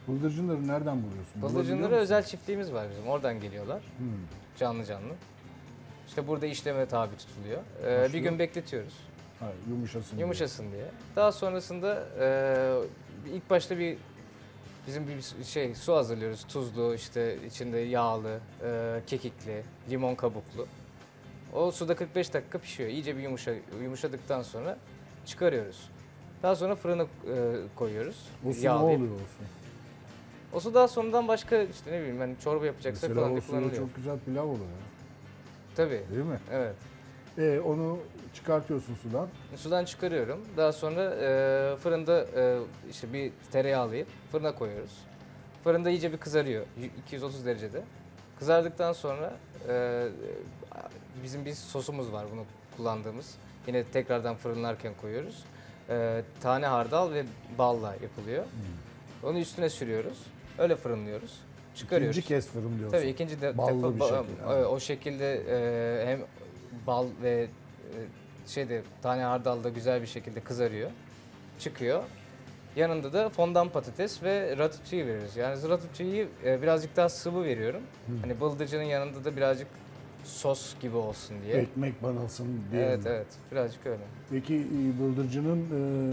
Bıldırcınları nereden buluyorsun? Bıldırcınları özel çiftliğimiz var bizim. Oradan geliyorlar. Canlı canlı. İşte burada işleme tabi tutuluyor. Bir gün bekletiyoruz. Ha, yumuşasın. Yumuşasın diye. Daha sonrasında ilk başta bizim bir su hazırlıyoruz. Tuzlu, işte içinde yağlı, kekikli, limon kabuklu. O suda 45 dakika pişiyor. İyice bir yumuşadıktan sonra çıkarıyoruz. Daha sonra fırına koyuyoruz. O su ne Yağlayıp. oluyor o su? O su daha sonradan başka işte ne bileyim hani çorba yapacaksak Mesela falan o diye suyla kullanılıyor. çok güzel pilav oluyor ya. Tabii. Değil mi? Evet. Onu çıkartıyorsun sudan. Sudan çıkarıyorum. Daha sonra fırında işte bir tereyağlayıp fırına koyuyoruz. Fırında iyice bir kızarıyor. 230 derecede. Kızardıktan sonra bizim bir sosumuz var bunu kullandığımız. Yine tekrardan fırınlarken koyuyoruz. Tane hardal ve balla yapılıyor. Onu üstüne sürüyoruz. Öyle fırınlıyoruz. Çıkarıyoruz. İkinci kez fırınlıyorsun. Tabii ikinci Ballı bir şekilde. evet, o şekilde hem bal ve tane hardal da güzel bir şekilde kızarıyor. Çıkıyor. Yanında da fondan patates ve ratatouille veriyoruz. Yani ratatouille'yi birazcık daha sıvı veriyorum. Hani bıldırcının yanında da birazcık sos gibi olsun diye. Ekmek banılsın diye. Evet evet birazcık öyle. Peki bıldırcının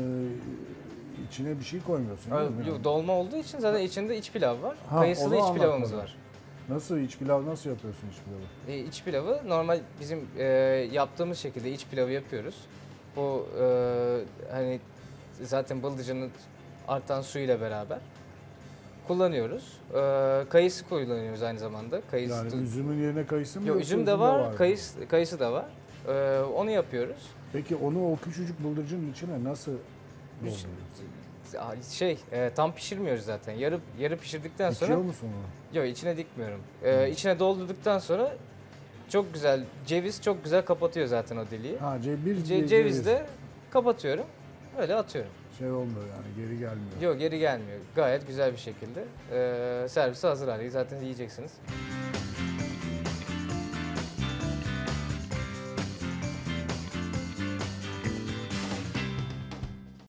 içine bir şey koymuyorsun değil mi? Yok, dolma olduğu için zaten içinde iç pilav var. Ha, Kayısılı onu iç pilavımız anlatmadın. var. Nasıl iç pilav nasıl yapıyorsun iç pilavı? İç pilavı normal bizim yaptığımız şekilde iç pilavı yapıyoruz. Bu hani zaten bıldırcının artan suyuyla beraber kullanıyoruz. Kayısı kullanıyoruz aynı zamanda. Kayısı Yani üzümün yerine kayısı mı Yok, yoksa üzüm de mı? var, kayısı da var. Onu yapıyoruz. Peki onu o küçücük bıldırcının içine nasıl dolduruyorsun? Tam pişirmiyoruz zaten. Yarı pişirdikten sonra Dikiyor musun onu? yok içine dikmiyorum. İçine doldurduktan sonra çok güzel ceviz çok güzel kapatıyor zaten o deliği. Ha bir Ceviz de kapatıyorum. Öyle atıyorum. şey olmuyor yani geri gelmiyor. Yok geri gelmiyor. Gayet güzel bir şekilde servise hazır hale. Zaten yiyeceksiniz.